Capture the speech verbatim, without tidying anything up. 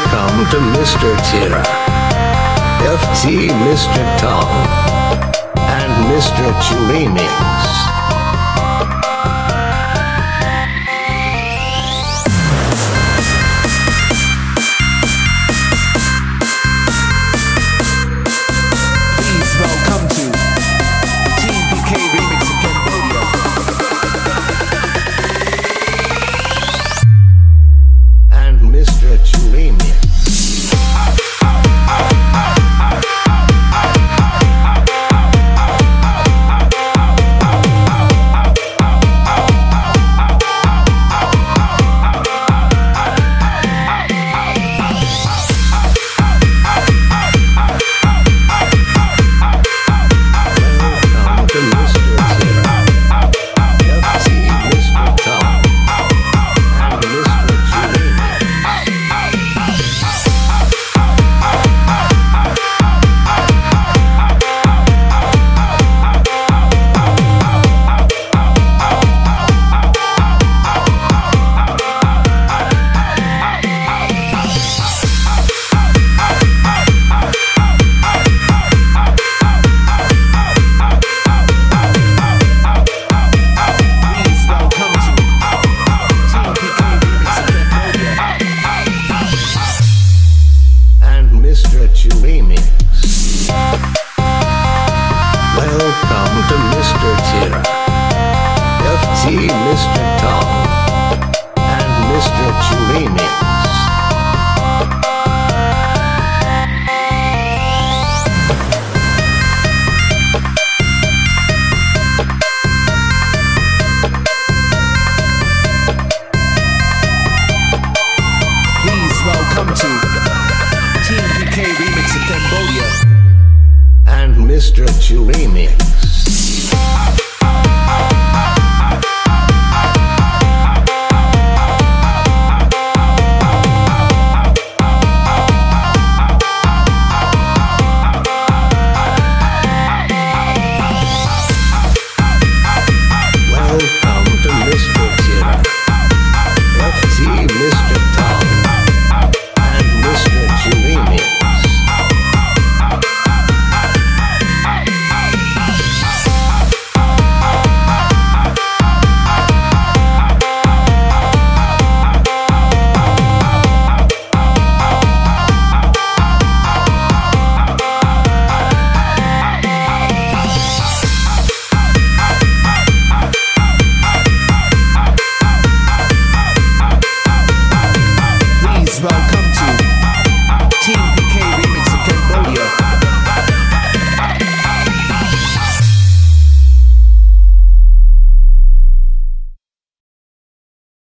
Welcome to Mister Tira, F T Mister Tom, and Mister Chewemix. Mister Chewemix. Welcome to Mister Tira, F T Mister Tom, and Mister Chewemix. Please welcome to T M P K Remix of Cambodia and Mister Chewemix. Welcome to Mister Tira, F T Mister Tom, and Mister Chewemix. welcome